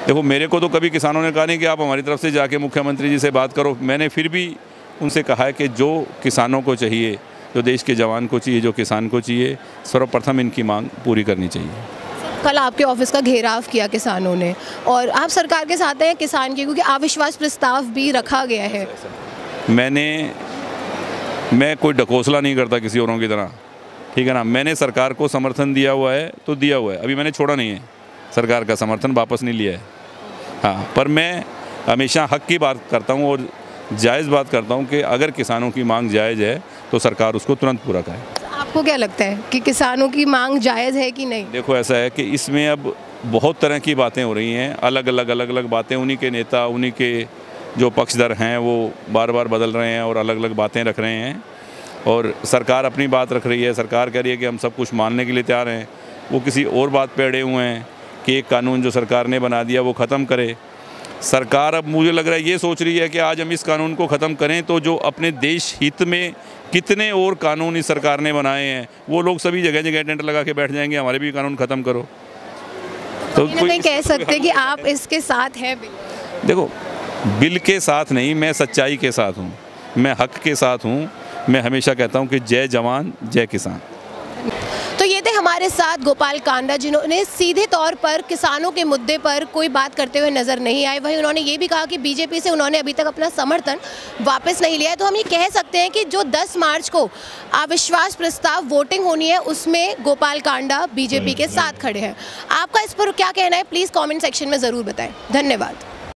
देखो, मेरे को तो कभी किसानों ने कहा नहीं कि आप हमारी तरफ से जाके मुख्यमंत्री जी से बात करो। मैंने फिर भी उनसे कहा है कि जो किसानों को चाहिए, जो देश के जवान को चाहिए, जो किसान को चाहिए, सर्वप्रथम इनकी मांग पूरी करनी चाहिए। कल आपके ऑफिस का घेराव किया किसानों ने और आप सरकार के साथ हैं किसान के, क्योंकि अविश्वास प्रस्ताव भी रखा गया है। मैं कोई ढकोसला नहीं करता किसी औरों की तरह, ठीक है ना। मैंने सरकार को समर्थन दिया हुआ है तो दिया हुआ है, अभी मैंने छोड़ा नहीं है, सरकार का समर्थन वापस नहीं लिया है। हाँ, पर मैं हमेशा हक की बात करता हूँ और जायज़ बात करता हूँ कि अगर किसानों की मांग जायज़ है तो सरकार उसको तुरंत पूरा करे। आपको क्या लगता है कि किसानों की मांग जायज़ है कि नहीं? देखो, ऐसा है कि इसमें अब बहुत तरह की बातें हो रही हैं, अलग अलग बातें। उन्हीं के नेता, उन्हीं के जो पक्षधर हैं वो बार बार बदल रहे हैं और अलग अलग बातें रख रहे हैं, और सरकार अपनी बात रख रही है। सरकार कह रही है कि हम सब कुछ मानने के लिए तैयार हैं, वो किसी और बात पे अड़े हुए हैं कि एक कानून जो सरकार ने बना दिया वो ख़त्म करे। सरकार अब मुझे लग रहा है ये सोच रही है कि आज हम इस कानून को ख़त्म करें तो जो अपने देश हित में कितने और कानून इस सरकार ने बनाए हैं वो लोग सभी जगह जगह टेंट लगा के बैठ जाएंगे, हमारे भी कानून ख़त्म करो। तो कोई कह सकते कि आप इसके साथ हैं? देखो, बिल के साथ नहीं, मैं सच्चाई के साथ हूँ, मैं हक के साथ हूँ। मैं हमेशा कहता हूँ कि जय जवान जय किसान। तो ये थे हमारे साथ गोपाल कांडा, जिन्होंने सीधे तौर पर किसानों के मुद्दे पर कोई बात करते हुए नजर नहीं आए। वहीं उन्होंने ये भी कहा कि बीजेपी से उन्होंने अभी तक अपना समर्थन वापस नहीं लिया है। तो हम ये कह सकते हैं कि जो 10 मार्च को अविश्वास प्रस्ताव वोटिंग होनी है उसमें गोपाल कांडा बीजेपी के साथ खड़े हैं। आपका इस पर क्या कहना है, प्लीज़ कॉमेंट सेक्शन में ज़रूर बताएं। धन्यवाद।